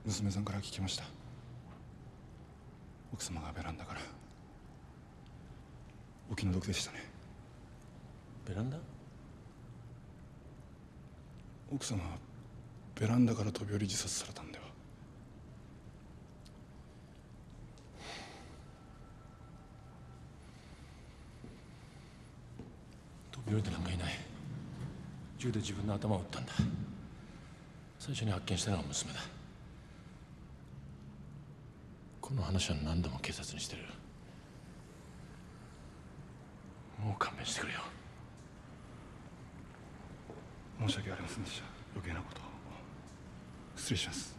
娘さんから聞きました。奥様がベランダからお気の毒でしたね。 ベランダ？ 奥様はベランダから飛び降り自殺されたんでは。 飛び降りてなんかいない。銃で自分の頭を撃ったんだ。最初に発見したのが娘だ。この話は何度も警察にしてる。もう勘弁してくれよ。 申し訳ありませんでした。余計なことを。失礼します。